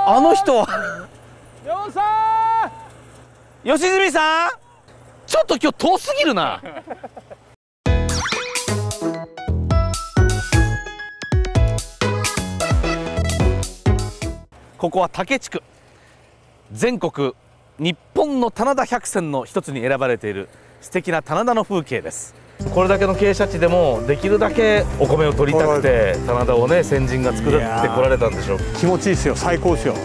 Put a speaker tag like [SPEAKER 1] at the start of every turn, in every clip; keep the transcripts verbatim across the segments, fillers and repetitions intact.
[SPEAKER 1] あの人は良純さん、ちょっと今日遠すぎるな。ここは竹地区、全国日本の棚田百選の一つに選ばれている素敵な棚田の風景です。これだけの傾斜地でもできるだけお米を取りたくて棚田をね、先人が作ってこられたんでしょう。
[SPEAKER 2] 気持ちいいですよ、最高ですよ。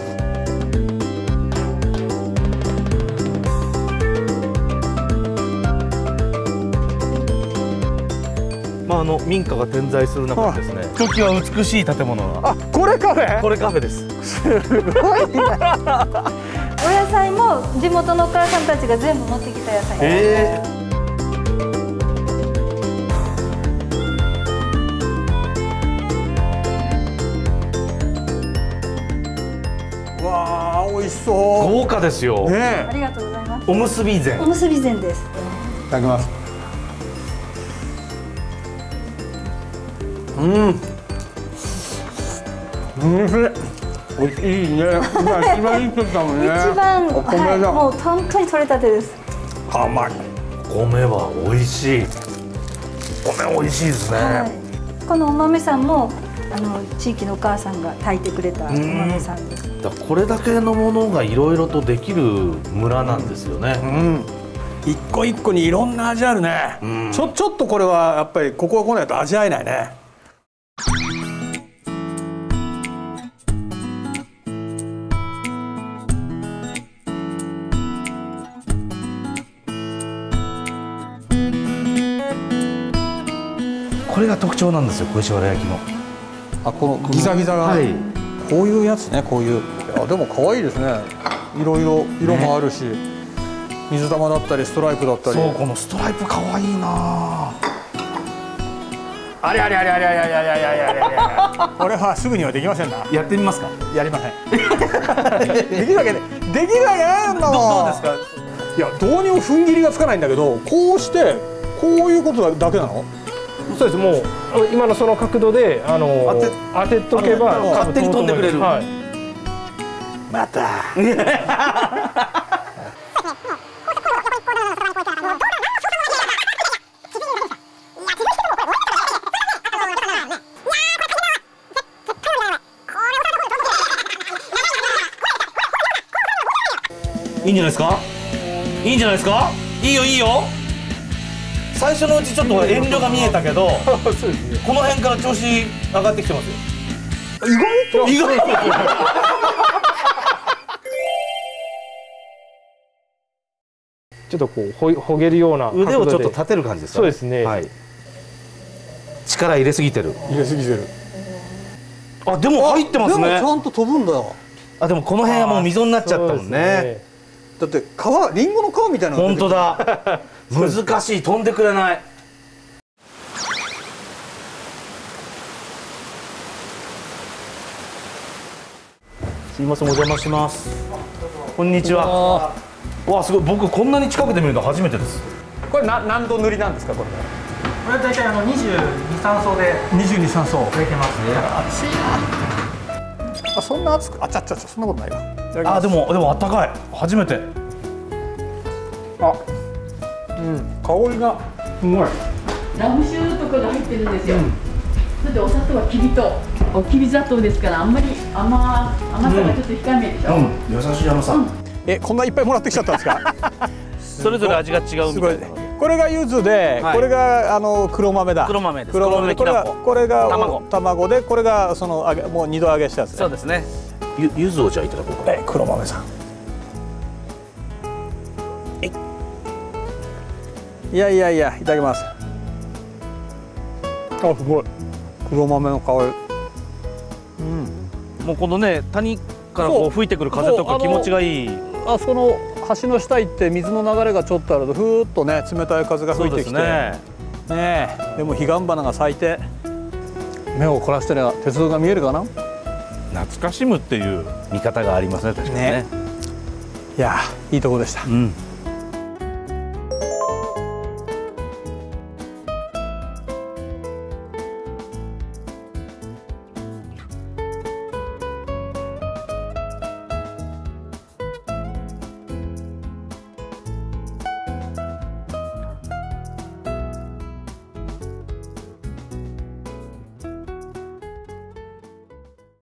[SPEAKER 1] まあ、あの民家が点在する中でですね、ひときわ美しい建物が。
[SPEAKER 2] あ、これカフェ。
[SPEAKER 1] これカフェです。
[SPEAKER 2] すごいね。
[SPEAKER 3] お野菜も地元のお母さんたちが全部持ってきた野菜。
[SPEAKER 1] えー
[SPEAKER 2] わあ、美味しそう。
[SPEAKER 1] 豪華ですよ。
[SPEAKER 2] ね、
[SPEAKER 3] ありがとうございます。
[SPEAKER 1] おむすび膳。
[SPEAKER 3] おむすび膳です。
[SPEAKER 2] いただきます。うん。うん、美味しいね。今一番いい時だもんね。
[SPEAKER 3] 一番、
[SPEAKER 2] お米だ。
[SPEAKER 3] はい、もう本当に取れたてです。
[SPEAKER 2] 甘い。
[SPEAKER 1] 米は美味しい。米美味しいですね。
[SPEAKER 3] はい、このお豆さんもあの地域のお母さんが炊いてくれたお豆さんです。
[SPEAKER 1] だこれだけのものがいろいろとできる村なんですよね。
[SPEAKER 2] うん。一個一個にいろんな味あるね。うん、ちょちょっとこれはやっぱりここが来ないと味わえないね。
[SPEAKER 1] これが特徴なんですよ、小石原焼きの。
[SPEAKER 2] あ、このギザギザが、はい、こういうやつね、こういう。いやでも可愛いですね。いろいろ色もあるし、ね、水玉だったりストライプだったり。
[SPEAKER 1] そう、このストライプ可愛いな。
[SPEAKER 2] あれあれあれあれあれあれあれあれあれあれ。これはすぐにはできませんな。
[SPEAKER 1] やってみますか。
[SPEAKER 2] やりません。できるわけで、できるわけないんだもん。
[SPEAKER 1] どうですか。
[SPEAKER 2] いや、どうにも踏ん切りがつかないんだけど、こうしてこういうことだけなの？
[SPEAKER 4] そうです。もう今のその角度であの当て当てとけば
[SPEAKER 1] 勝手に飛んでくれる。
[SPEAKER 4] はい。
[SPEAKER 2] また。
[SPEAKER 1] いいんじゃないですか。いいんじゃないですか。いいよいいよ。最初のうちちょっと遠慮が見えたけど、この辺から調子上がってきてますよ。
[SPEAKER 2] 意外と
[SPEAKER 1] 意外と
[SPEAKER 4] ちょっとこうほほげるような
[SPEAKER 1] 腕をちょっと立てる感じですか。
[SPEAKER 4] そうですね。
[SPEAKER 1] はい。力入れすぎてる。
[SPEAKER 2] 入れすぎてる。
[SPEAKER 1] あ、でも入ってますね。
[SPEAKER 2] でもちゃんと飛ぶんだよ。
[SPEAKER 1] あ、でもこの辺はもう溝になっちゃったもんね。
[SPEAKER 2] だって皮、リンゴの皮みたいなのが出て
[SPEAKER 1] 本当だ。難しい、飛んでくれない。すいません、お邪魔します。こんにちは。わあ、すごい。僕こんなに近くで見るの初めてです。
[SPEAKER 2] これな何度塗りなんですか、これ。
[SPEAKER 5] これは大体あのにじゅうに、さん層で
[SPEAKER 2] にじゅうに、さん層
[SPEAKER 5] 植えてますね。
[SPEAKER 2] 熱いな。あ、そんな熱く、あちゃちゃちゃ、そんなことないわ。
[SPEAKER 1] あ、でもでも暖かい。初めて。
[SPEAKER 2] あ、うん、香りがすごい。
[SPEAKER 6] ラム酒とかが入ってるんですよ。うん、それでお砂糖はきび糖、きび砂糖ですから、あんまり甘甘さがちょっと控えめでしょ。うん、
[SPEAKER 1] 優しい甘さ。うん、
[SPEAKER 2] え、こんないっぱいもらってきちゃったんですか。
[SPEAKER 1] それぞれ味が違うみたいなので。
[SPEAKER 2] これが柚子で、はい、これがあの黒豆だ。
[SPEAKER 1] 黒豆です。
[SPEAKER 2] 黒豆で、これがこれが
[SPEAKER 1] 卵。
[SPEAKER 2] 卵で、これがその揚げ、もう二度揚げしたやつ、ね。
[SPEAKER 1] そうですね。ゆ柚子をじゃあいただこうか。
[SPEAKER 2] え、黒豆さん。いやいやいや、いただきます。あ、すごい。黒豆の香り。
[SPEAKER 1] うん。もうこのね、谷からこう吹いてくる風とか気持ちがいい。
[SPEAKER 2] あそこの橋の下行って水の流れがちょっとあるとふーっとね、冷たい風が吹いてきて。ねえ、でも彼岸花が咲いて目を凝らしてりゃ鉄道が見えるかな。
[SPEAKER 1] 懐かしむっていう見方がありますね、確かにね。
[SPEAKER 2] ね、いや、いいとこでした。
[SPEAKER 1] うん。